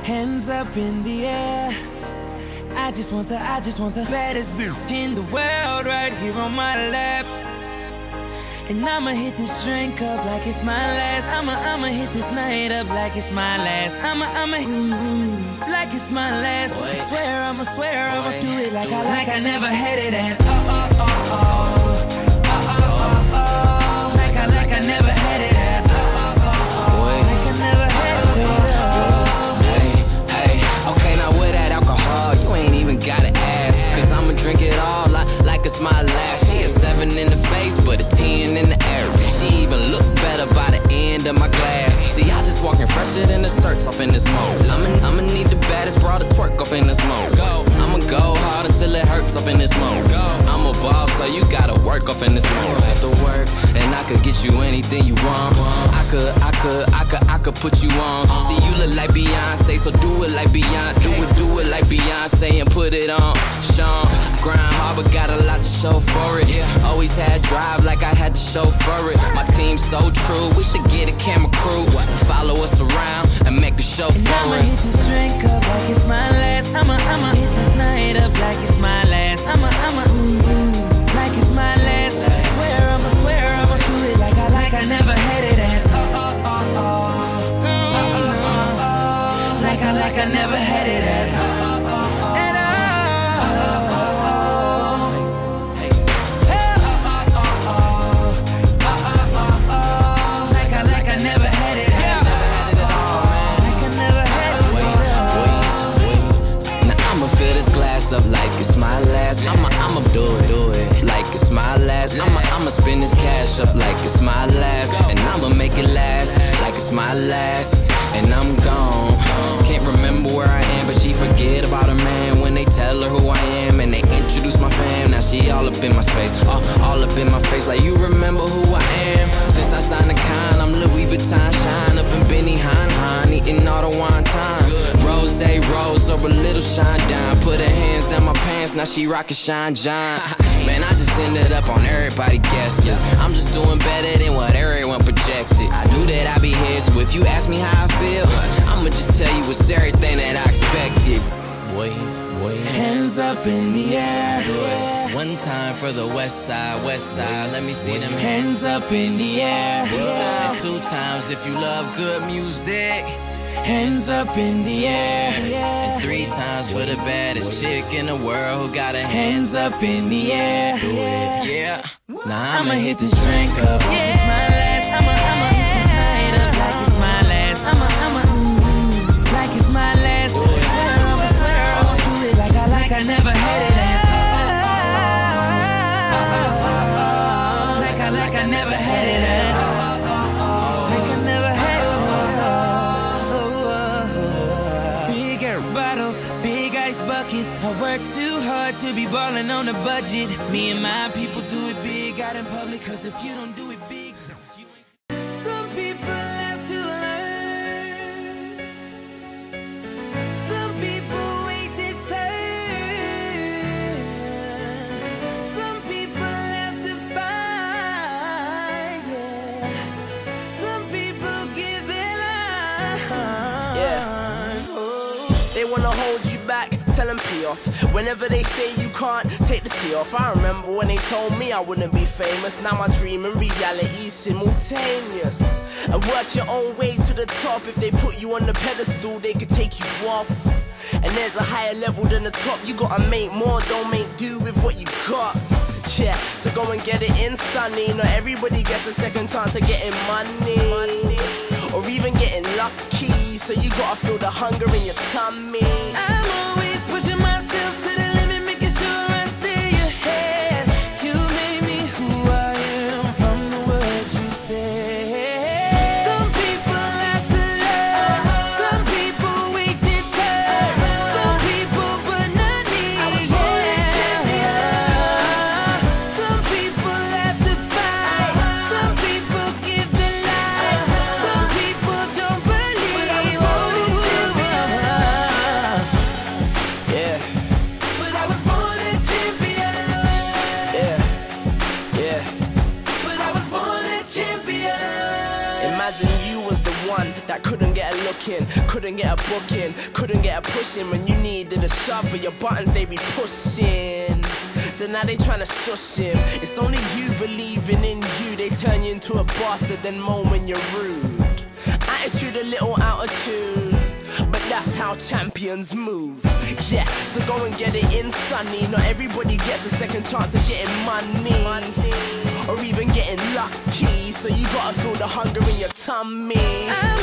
Hands up in the air. I just want the baddest bitch in the world right here on my lap. And I'ma hit this drink up like it's my last. I'ma hit this night up like it's my last. I'ma like it's my last. I swear I'ma do it like I never had it at. Like I never had it at. Like I never had it at. Hey, okay, now with that alcohol, you ain't even gotta ask. Cause I'ma drink it all like it's my last. She a 7 in the face, but a 10 in the air. She even look better by the end of my glass. See, I just walking fresher than the search off in this mode. I'ma need the baddest broad to twerk off in this mode. I'ma go hard until it hurts off in this mode. I'm a boss, so you gotta work off in this mode. Have to work, and I could get you anything you want. I could put you on. See, you look like Beyonce, so do it like Beyonce. Do it like Beyonce and put it on. Sean, grind hard, but got a lot to show for it. Always had drive like I had to show for it. My team's so true, we should get a camera crew to follow us around and make the show for us. I'ma hit this drink up like it's my last. I'ma hit this night up like it's my last. I'ma like it's my last. I swear I'ma do it like I never had it at. Like I never had it at. Like I never had it at. Like I never had it at. Now I'ma fill this glass up like it's my last. I'ma do it like it's my last. I'ma spend this cash up like it's my last. And I'ma make it last like it's my last. And I'm gone. Can't remember where I am, but she forget about her man when they tell her who I am and they introduce my fam. Now she all up in my space, all up in my face. Like you remember who I am. Since I signed the con, I'm Louis Vuitton shine up in Benny Han, eating all the wine time. Rose or a little shine down. Put her hands down my pants, now she rockin' Shine John. Man, I just ended up on everybody guest list. I'm just doing better than what everyone projected. I knew that I'd be here, so if you ask me how I feel, I'ma just tell you it's everything that I expected. Boy. Hands up in the air. One time for the west side, let me see them hands up in the air. Two times if you love good music. Hands up in the air. And 3 times for the baddest chick in the world who got her hands up in the air. Yeah. Now I'ma hit this drink up like it's my last. I'ma hit this night up like it's my last. I'ma like it's my last. I swear I'ma do it like I never had it at. Like I never had it at. Like I never had it at. Big air bottles, big ice buckets. I work too hard to be ballin' on a budget. Me and my people do it big out in public, cause if you don't do it big, you ain't. Some people have to learn. Some people wait their turn. Some people have to fight, yeah. Some people give their life. They wanna hold you back, tell them pee off. Whenever they say you can't, take the tea off. I remember when they told me I wouldn't be famous. Now my dream and reality simultaneous. And work your own way to the top. If they put you on the pedestal, they could take you off. And there's a higher level than the top. You gotta make more, don't make do with what you got. Yeah, so go and get it in, sonny. Not everybody gets a second chance of getting money or even getting lucky. So you gotta feel the hunger in your tummy. I'm always pushing myself to the limit, making sure I stay ahead. You made me who I am from the words you said. Some people have to learn. Some people wait their turn. Some people put not me. Some people have to fight. Some people give their life. Some people don't believe. looking. Couldn't get a booking, couldn't get a push in. When you needed a shove, but your buttons they be pushing. So now they tryna shush him. It's only you believing in you. They turn you into a bastard, then moan when you're rude. Attitude a little out of tune, but that's how champions move. Yeah, so go and get it in, sonny. Not everybody gets a second chance of getting money or even getting lucky. So you gotta feel the hunger in your tummy.